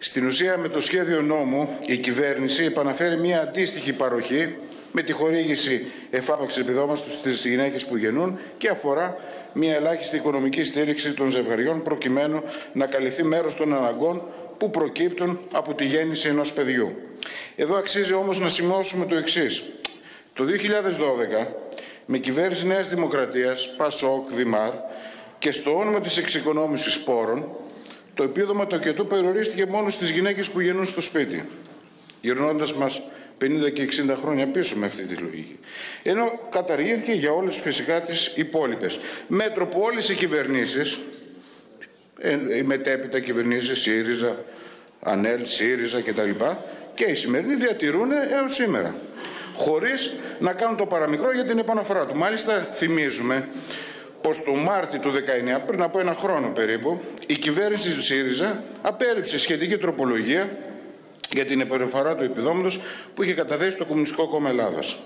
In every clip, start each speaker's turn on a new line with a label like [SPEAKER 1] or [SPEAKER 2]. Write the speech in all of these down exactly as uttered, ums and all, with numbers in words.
[SPEAKER 1] Στην ουσία, με το σχέδιο νόμου, η κυβέρνηση επαναφέρει μια αντίστοιχη παροχή με τη χορήγηση εφάπαξης επιδόματος στις γυναίκες που γεννούν και αφορά μια ελάχιστη οικονομική στήριξη των ζευγαριών προκειμένου να καλυφθεί μέρος των αναγκών που προκύπτουν από τη γέννηση ενός παιδιού. Εδώ αξίζει όμως να σημειώσουμε το εξής. Το δύο χιλιάδες δώδεκα, με κυβέρνηση Νέας Δημοκρατίας, Πασόκ, Δημάρ και στο όνομα της εξοικονόμησης πόρων, το επίδομα τοκετού περιορίστηκε μόνο στις γυναίκες που γεννούν στο σπίτι, γυρνώντας μας πενήντα και εξήντα χρόνια πίσω με αυτή τη λογική. Ενώ καταργήθηκε για όλες φυσικά τις υπόλοιπες. Μέτρο που όλες οι κυβερνήσεις, οι μετέπειτα κυβερνήσεις, ΣΥΡΙΖΑ, ΑΝΕΛ, ΣΥΡΙΖΑ κτλ. Και οι σημερινοί διατηρούν έως σήμερα, χωρίς να κάνουν το παραμικρό για την επαναφορά του. Μάλιστα θυμίζουμε πως το Μάρτιο του δεκαεννιά, πριν από ένα χρόνο περίπου, η κυβέρνηση του ΣΥΡΙΖΑ απέρριψε σχετική τροπολογία για την επαναφορά του επιδόματος που είχε καταθέσει το Κομμουνιστικό Κόμμα Ελλάδας.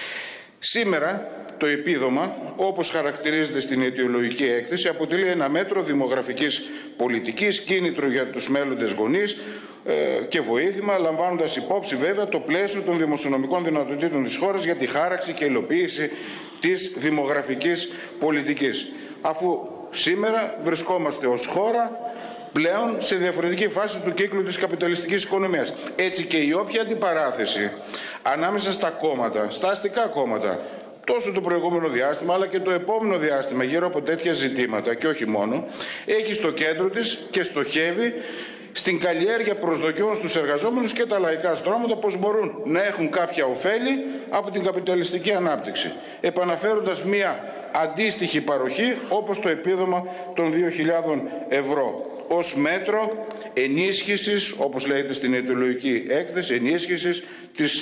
[SPEAKER 1] Σήμερα το επίδομα, όπως χαρακτηρίζεται στην αιτιολογική έκθεση, αποτελεί ένα μέτρο δημογραφικής πολιτικής, κίνητρο για τους μέλλοντες γονείς ε, και βοήθημα, λαμβάνοντας υπόψη βέβαια το πλαίσιο των δημοσιονομικών δυνατοτήτων της χώρας για τη χάραξη και υλοποίηση της δημογραφικής πολιτικής. Αφού σήμερα βρισκόμαστε ως χώρα πλέον σε διαφορετική φάση του κύκλου της καπιταλιστικής οικονομίας. Έτσι και η όποια αντιπαράθεση ανάμεσα στα κόμματα, στα αστικά κόμματα, τόσο το προηγούμενο διάστημα αλλά και το επόμενο διάστημα γύρω από τέτοια ζητήματα και όχι μόνο, έχει στο κέντρο της και στοχεύει στην καλλιέργεια προσδοκιών στους εργαζόμενους και τα λαϊκά στρώματα πως μπορούν να έχουν κάποια ωφέλη από την καπιταλιστική ανάπτυξη, επαναφέροντας μία αντίστοιχη παροχή όπως το επίδομα των δύο χιλιάδων ευρώ ως μέτρο ενίσχυσης, όπως λέγεται στην αιτιολογική έκθεση, ενίσχυσης της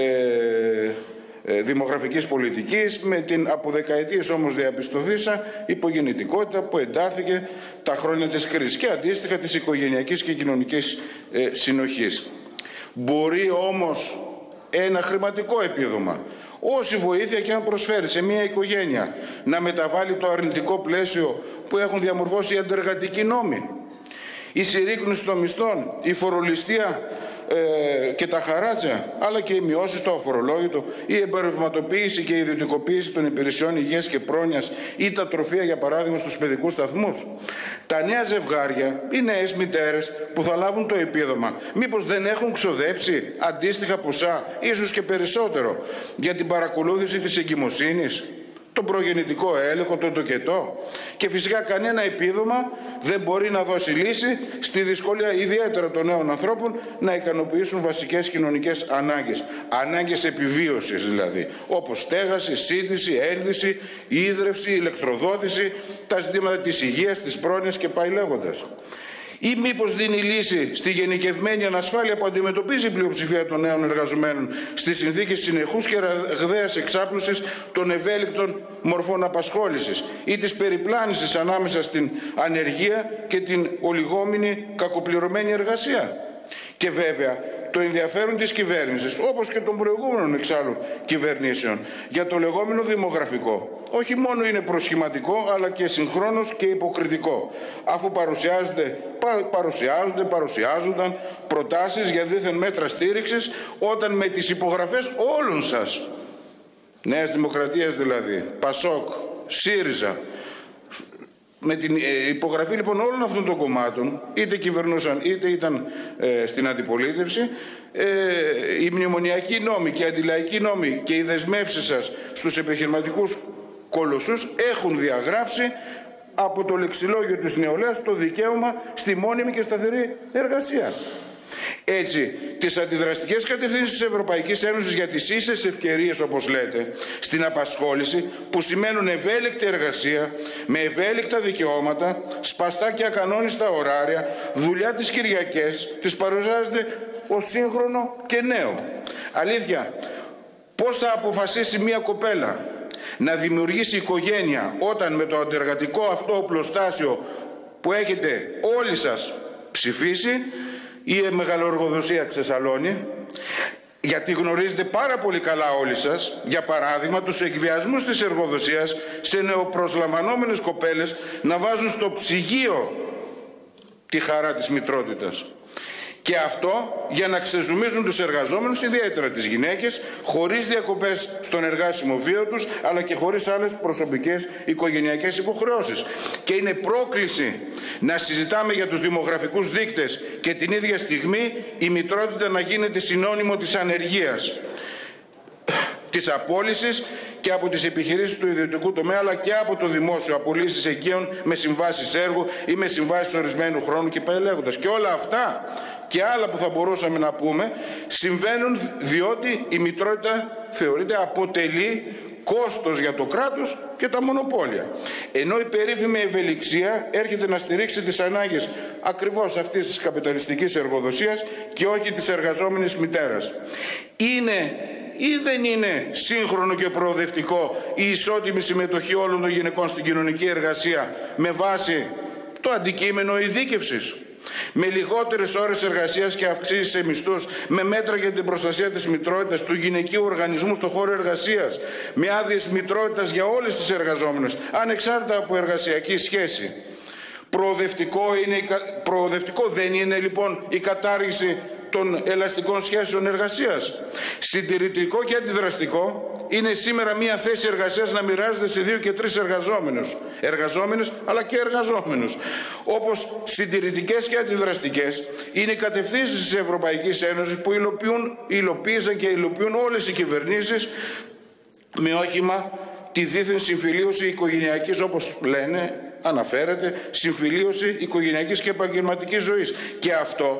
[SPEAKER 1] ε, ε, δημογραφικής πολιτικής με την από δεκαετίες όμως διαπιστωθήσα υπογεννητικότητα που εντάθηκε τα χρόνια της κρίσης και αντίστοιχα της οικογενειακής και κοινωνικής ε, συνοχής. Μπορεί όμως ένα χρηματικό επίδομα, όση βοήθεια και αν προσφέρει σε μια οικογένεια, να μεταβάλει το αρνητικό πλαίσιο που έχουν διαμορφώσει οι αντεργατικοί νόμοι, η συρρίκνωση των μισθών, η φορολιστία ε, και τα χαράτσα, αλλά και οι μειώσεις στο αφορολόγητο, η εμπορευματοποίηση και η ιδιωτικοποίηση των υπηρεσιών υγείας και πρόνοιας ή τα τροφεία, για παράδειγμα, στους παιδικούς σταθμούς. Τα νέα ζευγάρια, οι νέες μητέρες που θα λάβουν το επίδομα, μήπως δεν έχουν ξοδέψει αντίστοιχα ποσά, ίσως και περισσότερο, για την παρακολούθηση της εγκυμοσύνης, τον προγεννητικό έλεγχο, τον τοκετό, και φυσικά κανένα επίδομα δεν μπορεί να δώσει λύση στη δυσκολία ιδιαίτερα των νέων ανθρώπων να ικανοποιήσουν βασικές κοινωνικές ανάγκες, ανάγκες επιβίωσης δηλαδή, όπως στέγαση, σύντηση, ένδυση, ίδρυυση, ηλεκτροδότηση, τα ζητήματα της υγείας, της πρόνοιας και πάει λέγοντας. Ή μήπως δίνει λύση στη γενικευμένη ανασφάλεια που αντιμετωπίζει η πλειοψηφία των νέων εργαζομένων στις συνθήκες συνεχούς και ραγδαίας εξάπλωσης των ευέλικτων μορφών απασχόλησης ή της περιπλάνησης ανάμεσα στην ανεργία και την ολιγόμενη κακοπληρωμένη εργασία. Και βέβαια το ενδιαφέρον της κυβέρνησης, όπως και των προηγούμενων εξάλλου κυβερνήσεων, για το λεγόμενο δημογραφικό, όχι μόνο είναι προσχηματικό, αλλά και συγχρόνως και υποκριτικό, αφού παρουσιάζονται, πα, παρουσιάζονται, παρουσιάζονταν προτάσεις για δίθεν μέτρα στήριξης, όταν με τις υπογραφές όλων σας, Νέας Δημοκρατίας δηλαδή, Πασόκ, ΣΥΡΙΖΑ, με την υπογραφή λοιπόν όλων αυτών των κομμάτων, είτε κυβερνούσαν είτε ήταν ε, στην αντιπολίτευση, ε, οι μνημονιακοί νόμοι και οι αντιλαϊκοί νόμοι και οι δεσμεύσεις σας στους επιχειρηματικούς κολοσσούς έχουν διαγράψει από το λεξιλόγιο της νεολαίας το δικαίωμα στη μόνιμη και σταθερή εργασία. Έτσι, τις αντιδραστικές κατευθύνσεις της Ευρωπαϊκής Ένωσης για τις ίσες ευκαιρίες, όπως λέτε, στην απασχόληση, που σημαίνουν ευέλικτη εργασία, με ευέλικτα δικαιώματα, σπαστά και ακανόνιστα ωράρια, δουλειά τις Κυριακές, τις παρουσιάζεται ως σύγχρονο και νέο. Αλήθεια, πώς θα αποφασίσει μια κοπέλα να δημιουργήσει οικογένεια όταν με το αντεργατικό αυτό οπλοστάσιο που έχετε όλοι σας ψηφίσει, η μεγαλοεργοδοσία ξεσαλώνει, γιατί γνωρίζετε πάρα πολύ καλά όλοι σας, για παράδειγμα, τους εκβιασμούς της εργοδοσίας σε νεοπροσλαμβανόμενες κοπέλες να βάζουν στο ψυγείο τη χαρά της μητρότητας. Και αυτό για να ξεζουμίζουν τους εργαζόμενους, ιδιαίτερα τις γυναίκες, χωρίς διακοπές στον εργάσιμο βίο τους, αλλά και χωρίς άλλες προσωπικές οικογενειακές υποχρεώσεις. Και είναι πρόκληση να συζητάμε για τους δημογραφικούς δείκτες και την ίδια στιγμή η μητρότητα να γίνεται συνώνυμο της ανεργίας, της απόλυσης και από τις επιχειρήσεις του ιδιωτικού τομέα, αλλά και από το δημόσιο, απολύσεις εγκαίων με συμβάσεις έργου ή με συμβάσεις ορισμένου χρόνου και πάει λέγοντας. Και όλα αυτά και άλλα που θα μπορούσαμε να πούμε συμβαίνουν διότι η μητρότητα θεωρείται αποτελεί κόστος για το κράτος και τα μονοπόλια. Ενώ η περίφημη ευελιξία έρχεται να στηρίξει τις ανάγκες ακριβώς αυτής της καπιταλιστικής εργοδοσίας και όχι της εργαζόμενης μητέρας. Είναι ή δεν είναι σύγχρονο και προοδευτικό η ισότιμη συμμετοχή όλων των γυναικών στην κοινωνική εργασία με βάση το αντικείμενο ειδίκευσης, με λιγότερες ώρες εργασίας και αυξήσεις σε μισθούς, με μέτρα για την προστασία της μητρότητας, του γυναικείου οργανισμού στον χώρο εργασίας, με άδειες μητρότητας για όλες τις εργαζόμενες, ανεξάρτητα από εργασιακή σχέση. Προοδευτικό, είναι, προοδευτικό δεν είναι λοιπόν η κατάργηση των ελαστικών σχέσεων εργασίας? Συντηρητικό και αντιδραστικό είναι σήμερα μια θέση εργασίας να μοιράζεται σε δύο και τρεις εργαζόμενους, εργαζόμενες αλλά και εργαζόμενους. Όπως συντηρητικές και αντιδραστικές είναι οι κατευθύνσεις της Ευρωπαϊκής Ένωσης που υλοποιούν, υλοποίησαν και υλοποιούν όλες οι κυβερνήσεις με όχημα τη δίθεν συμφιλίωση οικογενειακής, όπως λένε, αναφέρεται, συμφιλίωση οικογενειακής και επαγγελματικής ζωής. Και αυτό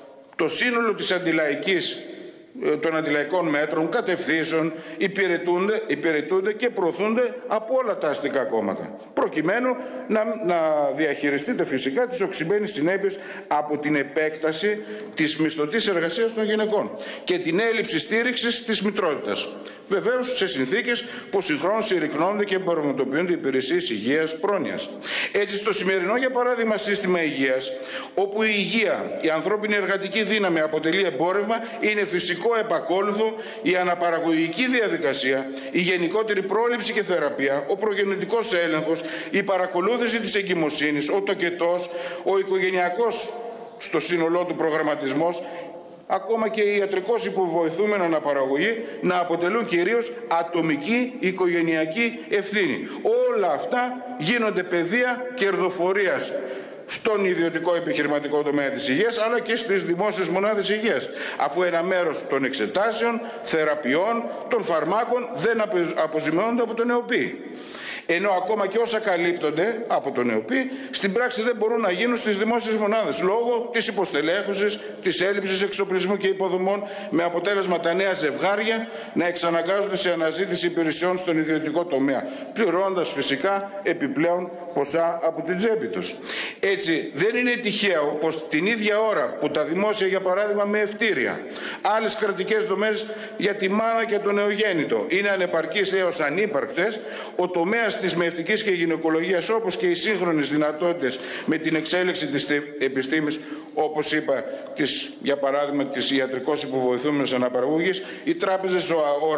[SPEAKER 1] το σύνολο της αντιλαϊκής, των αντιλαϊκών μέτρων, κατευθύνσεων, υπηρετούνται, υπηρετούνται και προωθούνται από όλα τα αστικά κόμματα, προκειμένου να, να διαχειριστείτε φυσικά τις οξυμένες συνέπειες από την επέκταση της μισθωτής εργασίας των γυναικών και την έλλειψη στήριξης της μητρότητας. Βεβαίως σε συνθήκες που συγχρόνως συρρυκνώνονται και πραγματοποιούνται υπηρεσίες υγείας, πρόνοιας. Έτσι, στο σημερινό, για παράδειγμα, σύστημα υγείας, όπου η υγεία, η ανθρώπινη εργατική δύναμη αποτελεί εμπόρευμα, είναι φυσικό επακόλουθο η αναπαραγωγική διαδικασία, η γενικότερη πρόληψη και θεραπεία, ο προγεννητικός έλεγχος, η παρακολούθηση της εγκυμοσύνης, ο τοκετός, ο οικογενειακός στο σύνολό του προγραμματισμός, ακόμα και η ιατρικώς υποβοηθούμενη αναπαραγωγή να αποτελούν κυρίως ατομική οικογενειακή ευθύνη. Όλα αυτά γίνονται πεδία κερδοφορίας στον ιδιωτικό επιχειρηματικό τομέα της υγείας, αλλά και στις δημόσιες μονάδες υγείας, αφού ένα μέρος των εξετάσεων, θεραπείων, των φαρμάκων δεν αποζημιώνονται από τον ΕΟΠΗ. Ενώ ακόμα και όσα καλύπτονται από τον ΕΟΠΗ στην πράξη δεν μπορούν να γίνουν στις δημόσιες μονάδες λόγω της υποστελέχωσης, της έλλειψης εξοπλισμού και υποδομών, με αποτέλεσμα τα νέα ζευγάρια να εξαναγκάζονται σε αναζήτηση υπηρεσιών στον ιδιωτικό τομέα, πληρώνοντας φυσικά επιπλέον ποσά από την τσέπη τους. Έτσι, δεν είναι τυχαίο πως την ίδια ώρα που τα δημόσια, για παράδειγμα με ευτήρια, άλλες κρατικές δομές για τη μάνα και το νεογέννητο είναι ανεπαρκείς έως ανύπαρκτες, ο τομέας της μευτικής και γυναικολογίας, όπως και οι σύγχρονες δυνατότητες με την εξέλιξη της επιστήμης, όπως είπα, της, για παράδειγμα της ιατρικώς υποβοηθούμενης αναπαραγωγής, οι τράπεζες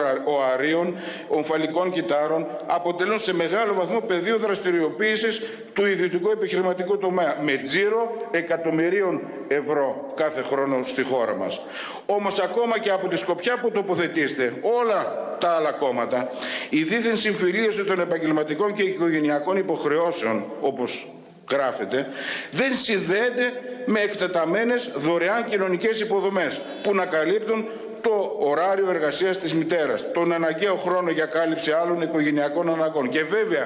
[SPEAKER 1] οαρίων, ομφαλικών κυτάρων αποτελούν σε μεγάλο βαθμό πεδίο δραστηριοποίησης του ιδιωτικού επιχειρηματικού τομέα, με τζίρο εκατομμυρίων ευρώ κάθε χρόνο στη χώρα μας. Όμως ακόμα και από τη σκοπιά που τοποθετήστε όλα τα άλλα κόμματα, η δίθεν συμφιλίωση των επαγγελματικών και οικογενειακών υποχρεώσεων, όπως γράφεται, δεν συνδέεται με εκτεταμένες δωρεάν κοινωνικές υποδομές που να καλύπτουν το ωράριο εργασίας της μητέρας, τον αναγκαίο χρόνο για κάλυψη άλλων οικογενειακών αναγκών. Και βέβαια,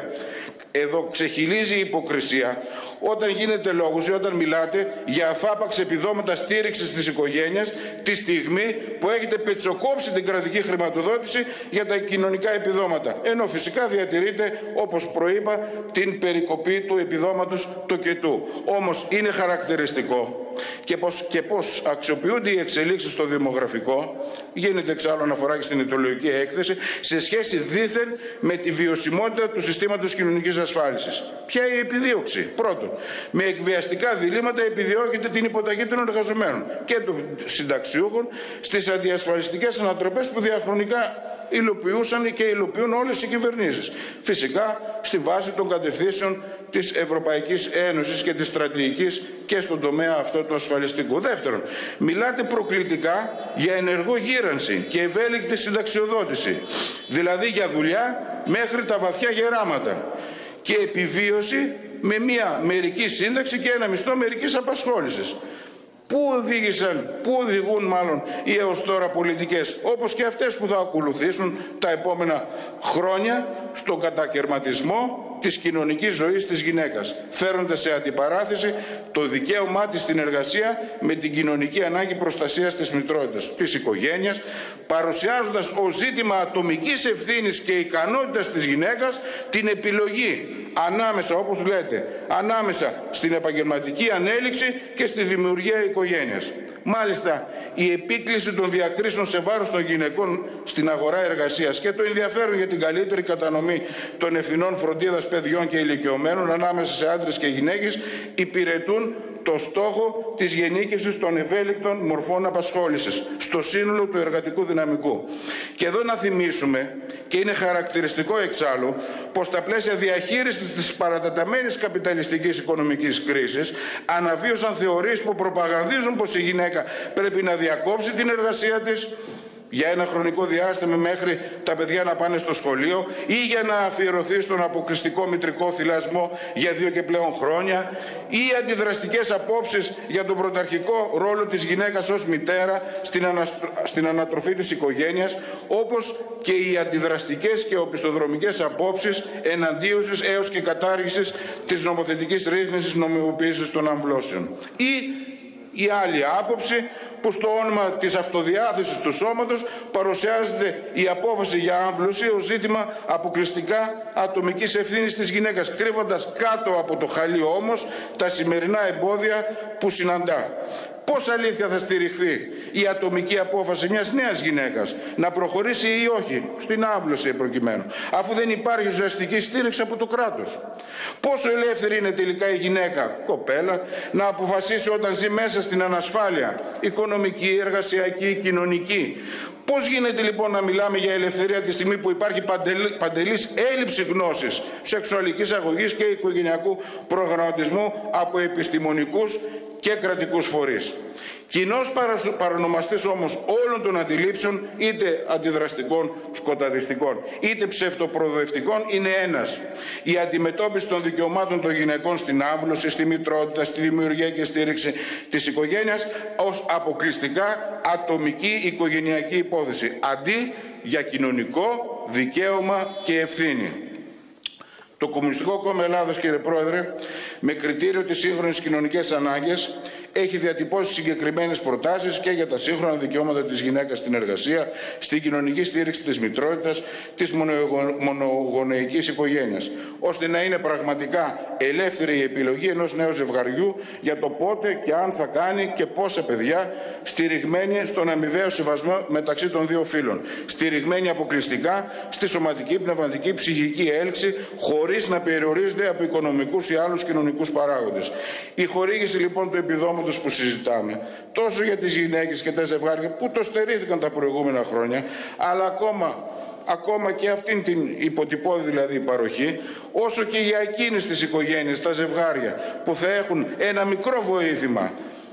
[SPEAKER 1] εδώ ξεχυλίζει η υποκρισία όταν γίνεται λόγος ή όταν μιλάτε για αφάπαξ επιδόματα στήριξης της οικογένειας τη στιγμή που έχετε πετσοκόψει την κρατική χρηματοδότηση για τα κοινωνικά επιδόματα. Ενώ φυσικά διατηρείτε, όπως προείπα, την περικοπή του επιδόματος τοκετού. Όμως είναι χαρακτηριστικό και πώς, και πώς αξιοποιούνται οι εξελίξεις στο δημογραφικό, γίνεται εξάλλου αναφορά και στην ιδεολογική έκθεση, σε σχέση δήθεν με τη βιωσιμότητα του συστήματος κοινωνικής ασφάλισης. Ποια είναι η επιδίωξη? Πρώτον, με εκβιαστικά διλήμματα επιδιώκεται την υποταγή των εργαζομένων και των συνταξιούχων στις αντιασφαλιστικές ανατροπές που διαχρονικά υλοποιούσαν και υλοποιούν όλες οι κυβερνήσεις. Φυσικά στη βάση των κατευθύνσεων της Ευρωπαϊκής Ένωσης και της στρατηγικής και στον τομέα αυτό του ασφαλιστικού. Δεύτερον, μιλάτε προκλητικά για ενεργό γύρανση και ευέλικτη συνταξιοδότηση, δηλαδή για δουλειά μέχρι τα βαθιά γεράματα και επιβίωση με μια μερική σύνταξη και ένα μισθό μερικής απασχόλησης. Πού οδήγησαν, πού οδηγούν μάλλον οι έως τώρα πολιτικές, όπως και αυτές που θα ακολουθήσουν τα επόμενα χρόνια, στον κατακαιρματισμό της κοινωνικής ζωής της γυναίκας, φέροντας σε αντιπαράθεση το δικαίωμά της στην εργασία με την κοινωνική ανάγκη προστασίας της μητρότητας, της οικογένειας, παρουσιάζοντας ως ζήτημα ατομικής ευθύνης και ικανότητας της γυναίκας την επιλογή ανάμεσα, όπως λέτε, ανάμεσα στην επαγγελματική ανέλυξη και στη δημιουργία οικογένειας. Μάλιστα, η επίκληση των διακρίσεων σε βάρος των γυναικών στην αγορά εργασίας και το ενδιαφέρον για την καλύτερη κατανομή των ευθυνών φροντίδας παιδιών και ηλικιωμένων ανάμεσα σε άντρες και γυναίκες υπηρετούν το στόχο της γενίκευσης των ευέλικτων μορφών απασχόλησης στο σύνολο του εργατικού δυναμικού. Και εδώ να θυμίσουμε, και είναι χαρακτηριστικό εξάλλου, πως στα πλαίσια διαχείρισης της παρατεταμένης καπιταλιστικής οικονομικής κρίσης αναβίωσαν θεωρίες που προπαγανδίζουν πως η γυναίκα πρέπει να διακόψει την εργασία της για ένα χρονικό διάστημα μέχρι τα παιδιά να πάνε στο σχολείο ή για να αφιερωθεί στον αποκλειστικό μητρικό θυλασμό για δύο και πλέον χρόνια, ή αντιδραστικές απόψεις για τον πρωταρχικό ρόλο της γυναίκας ως μητέρα στην, αναστρο... στην ανατροφή της οικογένειας, όπως και οι αντιδραστικές και οπισθοδρομικές απόψεις εναντίωσης έως και κατάργησης της νομοθετικής ρύθμισης νομιμοποίησης των αμβλώσεων. Ή η άλλη άποψη που στο όνομα της αυτοδιάθεσης του σώματος παρουσιάζεται η απόφαση για άμβλωση ως ζήτημα αποκλειστικά ατομικής ευθύνης της γυναίκας, κρύβοντας κάτω από το χαλί όμως τα σημερινά εμπόδια που συναντά. Πώς αλήθεια θα στηριχθεί η ατομική απόφαση μιας νέας γυναίκας να προχωρήσει ή όχι στην άμβλωση προκειμένου, αφού δεν υπάρχει ουσιαστική στήριξη από το κράτος? Πόσο ελεύθερη είναι τελικά η γυναίκα, κοπέλα, να αποφασίσει όταν ζει μέσα στην ανασφάλεια οικονομική, εργασιακή, κοινωνική? Πώς γίνεται λοιπόν να μιλάμε για ελευθερία τη στιγμή που υπάρχει παντελής έλλειψη γνώσης σεξουαλικής αγωγής και οικογενειακού προγραμματισμού από επιστημονικούς και κρατικούς φορείς? Κοινός παρονομαστής όμως όλων των αντιλήψεων, είτε αντιδραστικών σκοταδιστικών είτε ψευτοπροοδευτικών, είναι ένας: η αντιμετώπιση των δικαιωμάτων των γυναικών στην άμβλωση, στη μητρότητα, στη δημιουργία και στήριξη της οικογένειας ως αποκλειστικά ατομική οικογενειακή υπόθεση, αντί για κοινωνικό δικαίωμα και ευθύνη. Το Κομμουνιστικό Κόμμα Ελλάδος, κύριε Πρόεδρε, με κριτήριο τις σύγχρονες κοινωνικές ανάγκες, έχει διατυπώσει συγκεκριμένες προτάσεις και για τα σύγχρονα δικαιώματα της γυναίκας στην εργασία, στην κοινωνική στήριξη της μητρότητας, της μονογονεϊκής οικογένειας, ώστε να είναι πραγματικά ελεύθερη η επιλογή ενός νέου ζευγαριού για το πότε και αν θα κάνει και πόσα παιδιά, στηριγμένη στον αμοιβαίο σεβασμό μεταξύ των δύο φύλων, στηριγμένη αποκλειστικά στη σωματική, πνευματική, ψυχική έλξη, χωρίς να περιορίζεται από οικονομικούς ή άλλους κοινωνικούς παράγοντες. Η χορήγηση λοιπόν του επιδόματος που συζητάμε, τόσο για τις γυναίκες και τα ζευγάρια που το στερήθηκαν τα προηγούμενα χρόνια, αλλά ακόμα, ακόμα και αυτήν την υποτυπώδη δηλαδή παροχή, όσο και για εκείνες τις οικογένειες, τα ζευγάρια που θα έχουν ένα μικρό βοήθημα,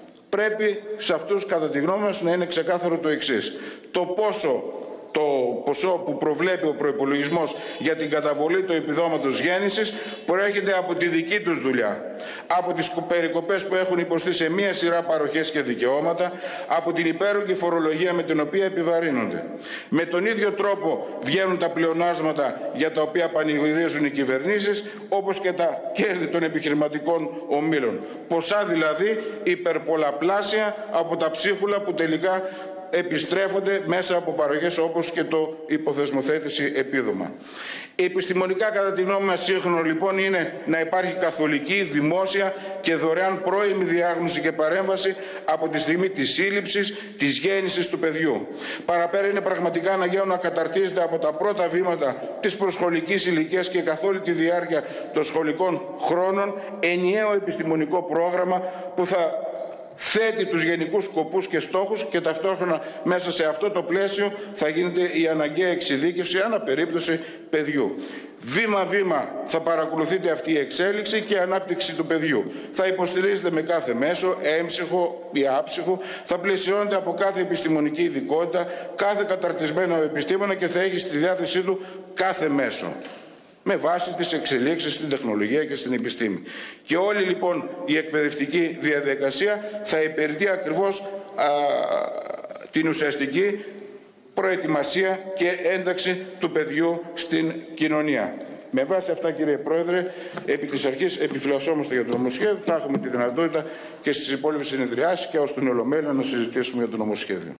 [SPEAKER 1] πρέπει σε αυτούς κατά τη γνώμη μας να είναι ξεκάθαρο το εξής: το πόσο το ποσό που προβλέπει ο προϋπολογισμός για την καταβολή του επιδόματος γέννησης προέρχεται από τη δική τους δουλειά, από τις περικοπές που έχουν υποστεί σε μία σειρά παροχές και δικαιώματα, από την υπέρογγη φορολογία με την οποία επιβαρύνονται. Με τον ίδιο τρόπο βγαίνουν τα πλεονάσματα για τα οποία πανηγυρίζουν οι κυβερνήσεις, όπως και τα κέρδη των επιχειρηματικών ομίλων. Ποσά δηλαδή υπερπολαπλάσια από τα ψίχουλα που τελικά επιστρέφονται μέσα από παροχές όπως και το υποθεσμοθέτηση επίδομα. Επιστημονικά, κατά τη γνώμη μας, σύγχρονο λοιπόν είναι να υπάρχει καθολική, δημόσια και δωρεάν πρώιμη διάγνωση και παρέμβαση από τη στιγμή της σύλληψης, της γέννησης του παιδιού. Παραπέρα, είναι πραγματικά αναγκαίο να καταρτίζεται από τα πρώτα βήματα της προσχολικής ηλικίας και καθ' όλη τη διάρκεια των σχολικών χρόνων ενιαίο επιστημονικό πρόγραμμα που θα θέτει τους γενικούς σκοπούς και στόχους και ταυτόχρονα μέσα σε αυτό το πλαίσιο θα γίνεται η αναγκαία εξειδίκευση ανά περίπτωση παιδιού. Βήμα-βήμα θα παρακολουθείτε αυτή η εξέλιξη και η ανάπτυξη του παιδιού. Θα υποστηρίζετε με κάθε μέσο, έμψυχο ή άψυχο, θα πλαισιώνεται από κάθε επιστημονική ειδικότητα, κάθε καταρτισμένο επιστήμονα και θα έχει στη διάθεσή του κάθε μέσο, με βάση τις εξελίξεις στην τεχνολογία και στην επιστήμη. Και όλη λοιπόν η εκπαιδευτική διαδικασία θα υπηρετεί ακριβώς α, την ουσιαστική προετοιμασία και ένταξη του παιδιού στην κοινωνία. Με βάση αυτά, κύριε Πρόεδρε, επί της αρχής επιφυλασσόμαστε για το νομοσχέδιο. Θα έχουμε τη δυνατότητα και στις υπόλοιπες συνεδριάσεις και ως την Ολομέλεια να συζητήσουμε για το νομοσχέδιο.